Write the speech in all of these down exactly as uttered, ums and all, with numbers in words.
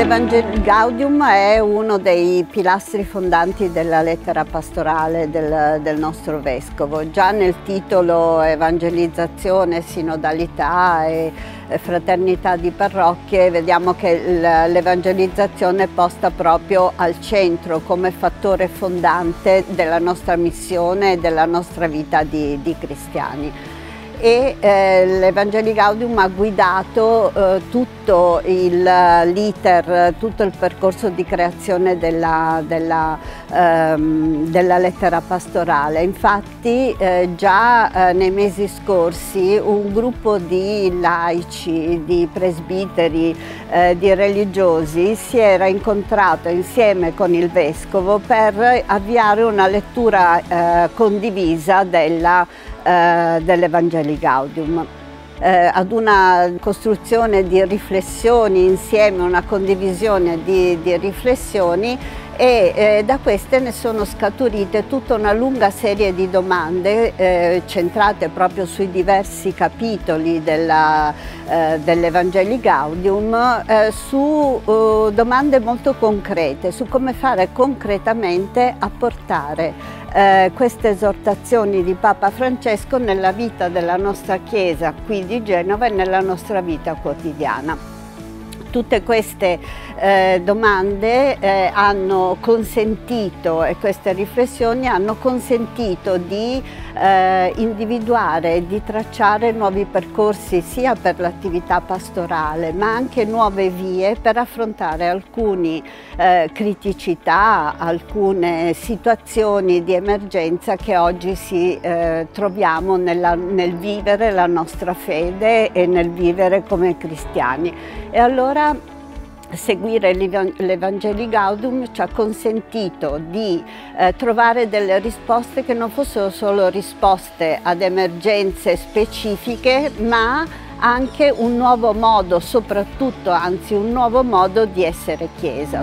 L'Evangelii Gaudium è uno dei pilastri fondanti della lettera pastorale del, del nostro Vescovo. Già nel titolo Evangelizzazione, Sinodalità e Fraternità di Parrocchie vediamo che l'evangelizzazione è posta proprio al centro come fattore fondante della nostra missione e della nostra vita di, di cristiani. E eh, l'Evangelii Gaudium ha guidato eh, tutto l'iter, tutto il percorso di creazione della, della, ehm, della lettera pastorale. Infatti eh, già eh, nei mesi scorsi un gruppo di laici, di presbiteri, eh, di religiosi si era incontrato insieme con il Vescovo per avviare una lettura eh, condivisa della Eh, dell'Evangelii Gaudium, eh, ad una costruzione di riflessioni insieme, una condivisione di, di riflessioni e eh, da queste ne sono scaturite tutta una lunga serie di domande eh, centrate proprio sui diversi capitoli della, eh, dell'Evangelii Gaudium, eh, su eh, domande molto concrete, su come fare concretamente a portare Eh, queste esortazioni di Papa Francesco nella vita della nostra Chiesa qui di Genova e nella nostra vita quotidiana. Tutte queste eh, domande eh, hanno consentito e queste riflessioni hanno consentito di eh, individuare e di tracciare nuovi percorsi sia per l'attività pastorale ma anche nuove vie per affrontare alcune eh, criticità, alcune situazioni di emergenza che oggi si eh, troviamo nella, nel vivere la nostra fede e nel vivere come cristiani. E allora seguire l'Evangelii Gaudium ci ha consentito di eh, trovare delle risposte che non fossero solo risposte ad emergenze specifiche, ma anche un nuovo modo, soprattutto, anzi un nuovo modo di essere Chiesa.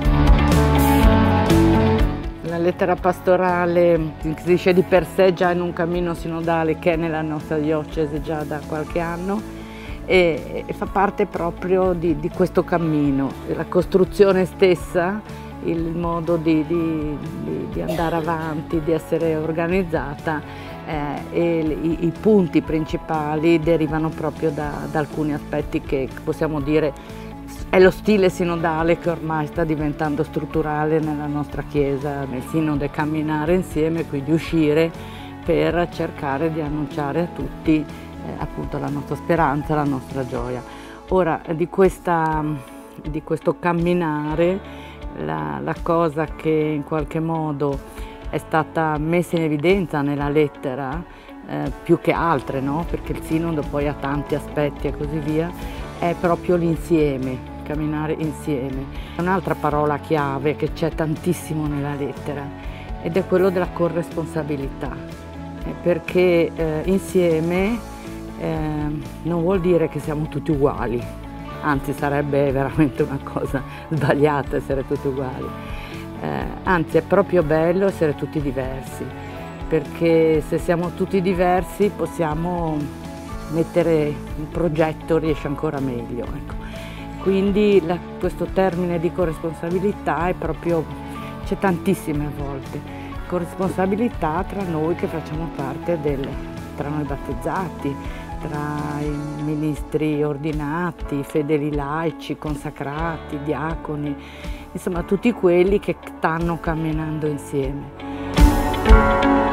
La lettera pastorale si inserisce di per sé già in un cammino sinodale che è nella nostra diocesi già da qualche anno. E, e fa parte proprio di, di questo cammino, la costruzione stessa, il modo di, di, di, di andare avanti, di essere organizzata eh, e i, i punti principali derivano proprio da, da alcuni aspetti che possiamo dire è lo stile sinodale che ormai sta diventando strutturale nella nostra Chiesa, nel sinode camminare insieme, quindi uscire per cercare di annunciare a tutti appunto la nostra speranza, la nostra gioia. Ora di, questa, di questo camminare la, la cosa che in qualche modo è stata messa in evidenza nella lettera eh, più che altre, no? Perché il sinodo poi ha tanti aspetti e così via, è proprio l'insieme, camminare insieme. Un'altra parola chiave che c'è tantissimo nella lettera ed è quello della corresponsabilità, eh, perché eh, insieme Eh, non vuol dire che siamo tutti uguali, anzi sarebbe veramente una cosa sbagliata essere tutti uguali, eh, anzi è proprio bello essere tutti diversi, perché se siamo tutti diversi possiamo mettere il progetto, riesce ancora meglio. Ecco. Quindi la, questo termine di corresponsabilità è proprio, c'è tantissime volte, corresponsabilità tra noi che facciamo parte del, tra noi battezzati, tra i ministri ordinati, fedeli laici, consacrati, diaconi, insomma tutti quelli che stanno camminando insieme.